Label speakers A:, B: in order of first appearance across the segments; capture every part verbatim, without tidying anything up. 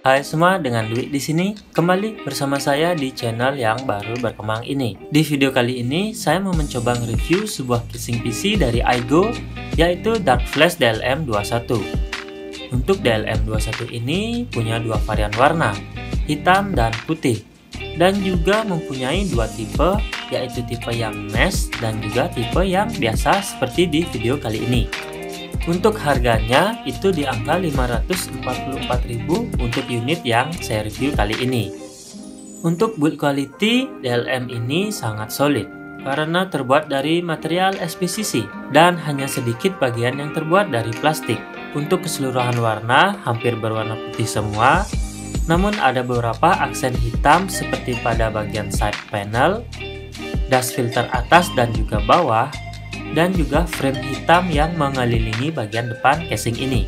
A: Hai semua, dengan Dwi di sini kembali bersama saya di channel yang baru berkembang ini. Di video kali ini saya mau mencoba nge-review sebuah casing P C dari Aigo, yaitu Darkflash D L M dua puluh satu. Untuk D L M dua puluh satu ini punya dua varian warna, hitam dan putih, dan juga mempunyai dua tipe, yaitu tipe yang mesh dan juga tipe yang biasa seperti di video kali ini. Untuk harganya itu di angka lima ratus empat puluh empat ribu untuk unit yang saya review kali ini. Untuk build quality, D L M ini sangat solid karena terbuat dari material S P C C dan hanya sedikit bagian yang terbuat dari plastik. Untuk keseluruhan warna hampir berwarna putih semua, namun ada beberapa aksen hitam seperti pada bagian side panel, dust filter atas dan juga bawah, dan juga frame hitam yang mengelilingi bagian depan casing ini.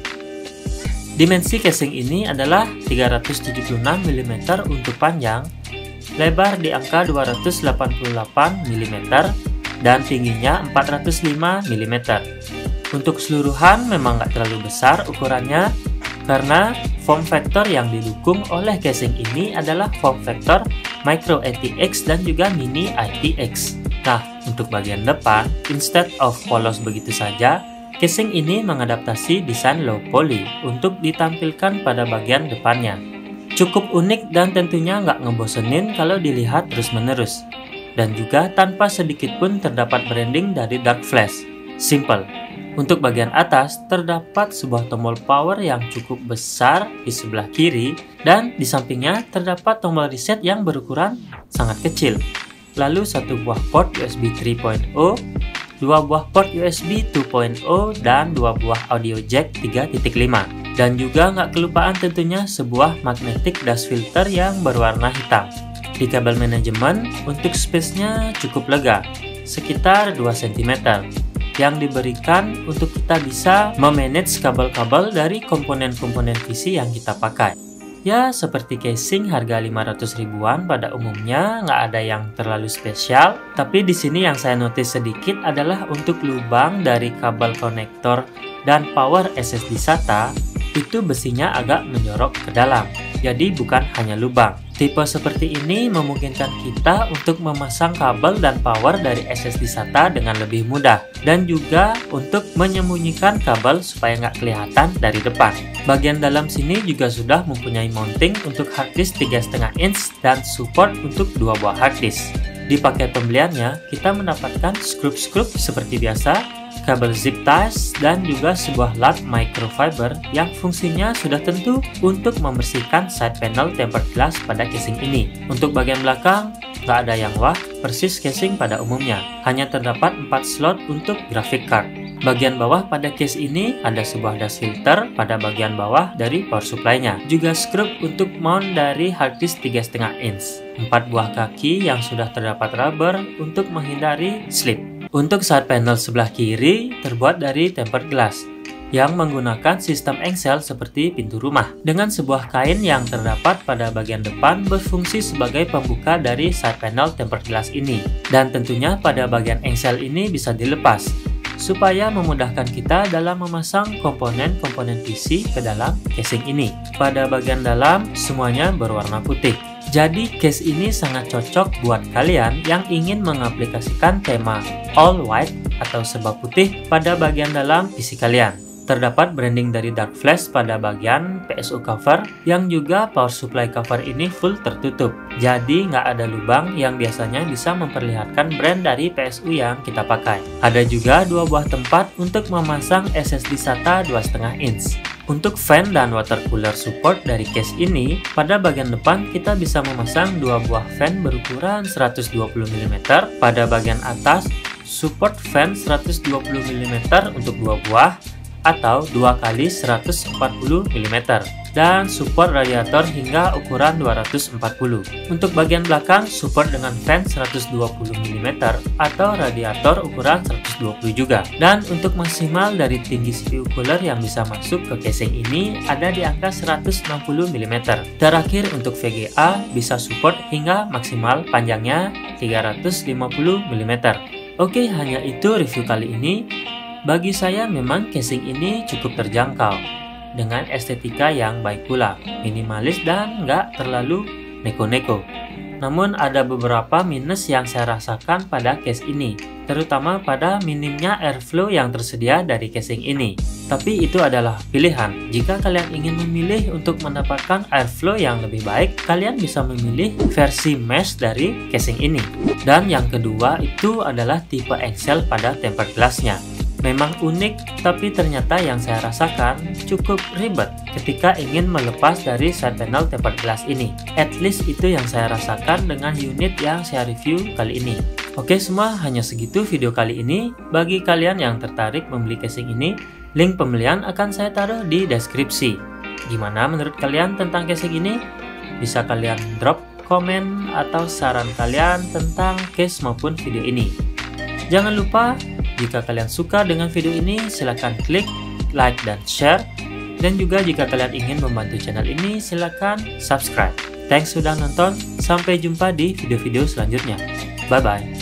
A: Dimensi casing ini adalah tiga ratus tujuh puluh enam milimeter untuk panjang, lebar di angka dua ratus delapan puluh delapan milimeter, dan tingginya empat ratus lima milimeter. Untuk keseluruhan memang nggak terlalu besar ukurannya, karena form factor yang didukung oleh casing ini adalah form factor Micro A T X dan juga Mini I P X. Nah, untuk bagian depan, instead of polos begitu saja, casing ini mengadaptasi desain low poly untuk ditampilkan pada bagian depannya. Cukup unik dan tentunya nggak ngebosenin kalau dilihat terus-menerus. Dan juga tanpa sedikit pun terdapat branding dari Darkflash. Simple. Untuk bagian atas, terdapat sebuah tombol power yang cukup besar di sebelah kiri, dan di sampingnya terdapat tombol reset yang berukuran sangat kecil. Lalu satu buah port U S B tiga titik nol, dua buah port U S B dua titik nol, dan dua buah audio jack tiga titik lima. Dan juga nggak kelupaan tentunya sebuah magnetic dust filter yang berwarna hitam. Di kabel manajemen, untuk space-nya cukup lega, sekitar dua sentimeter, yang diberikan untuk kita bisa memanage kabel-kabel dari komponen-komponen P C yang kita pakai. Ya, seperti casing harga lima ratus ribuan pada umumnya, nggak ada yang terlalu spesial. Tapi di sini yang saya notice sedikit adalah untuk lubang dari kabel konektor dan power S S D SATA, itu besinya agak menjorok ke dalam. Jadi bukan hanya lubang. Tipe seperti ini memungkinkan kita untuk memasang kabel dan power dari S S D SATA dengan lebih mudah, dan juga untuk menyembunyikan kabel supaya nggak kelihatan dari depan. Bagian dalam sini juga sudah mempunyai mounting untuk harddisk tiga koma lima inch dan support untuk dua buah harddisk. Di paket pembeliannya kita mendapatkan skrup-skrup seperti biasa, kabel zip ties, dan juga sebuah lat microfiber yang fungsinya sudah tentu untuk membersihkan side panel tempered glass pada casing ini. Untuk bagian belakang, nggak ada yang wah, persis casing pada umumnya. Hanya terdapat empat slot untuk graphic card. Bagian bawah pada case ini ada sebuah dust filter pada bagian bawah dari power supply-nya. Juga skrup untuk mount dari harddisk tiga koma lima inch. empat buah kaki yang sudah terdapat rubber untuk menghindari slip. Untuk side panel sebelah kiri terbuat dari tempered glass yang menggunakan sistem engsel seperti pintu rumah, dengan sebuah kain yang terdapat pada bagian depan berfungsi sebagai pembuka dari side panel tempered glass ini. Dan tentunya pada bagian engsel ini bisa dilepas supaya memudahkan kita dalam memasang komponen-komponen P C ke dalam casing ini. Pada bagian dalam semuanya berwarna putih. Jadi case ini sangat cocok buat kalian yang ingin mengaplikasikan tema all white atau serba putih pada bagian dalam P C kalian. Terdapat branding dari Darkflash pada bagian P S U cover, yang juga power supply cover ini full tertutup. Jadi nggak ada lubang yang biasanya bisa memperlihatkan brand dari P S U yang kita pakai. Ada juga dua buah tempat untuk memasang S S D SATA dua koma lima inch. Untuk fan dan water cooler support dari case ini, pada bagian depan kita bisa memasang dua buah fan berukuran seratus dua puluh milimeter. Pada bagian atas, support fan seratus dua puluh milimeter untuk dua buah, atau dua kali seratus empat puluh milimeter, dan support radiator hingga ukuran dua ratus empat puluh. Untuk bagian belakang, support dengan fan seratus dua puluh milimeter atau radiator ukuran seratus dua puluh juga. Dan untuk maksimal dari tinggi C P U cooler yang bisa masuk ke casing ini ada di angka seratus enam puluh milimeter. Terakhir untuk V G A bisa support hingga maksimal panjangnya tiga ratus lima puluh milimeter. Oke, hanya itu review kali ini. Bagi saya memang casing ini cukup terjangkau. dengan estetika yang baik pula, minimalis dan nggak terlalu neko-neko. Namun ada beberapa minus yang saya rasakan pada case ini, terutama pada minimnya airflow yang tersedia dari casing ini. Tapi itu adalah pilihan. Jika kalian ingin memilih untuk mendapatkan airflow yang lebih baik, kalian bisa memilih versi mesh dari casing ini. Dan yang kedua itu adalah tipe engsel pada tempered glassnya. Memang unik, tapi ternyata yang saya rasakan cukup ribet ketika ingin melepas dari side panel tempered glass ini. At least itu yang saya rasakan dengan unit yang saya review kali ini. Oke semua, hanya segitu video kali ini. Bagi kalian yang tertarik membeli casing ini, link pembelian akan saya taruh di deskripsi. Gimana menurut kalian tentang casing ini? Bisa kalian drop komen atau saran kalian tentang case maupun video ini. Jangan lupa, jika kalian suka dengan video ini, silahkan klik like dan share. Dan juga jika kalian ingin membantu channel ini, silahkan subscribe. Thanks sudah nonton, sampai jumpa di video-video selanjutnya. Bye-bye.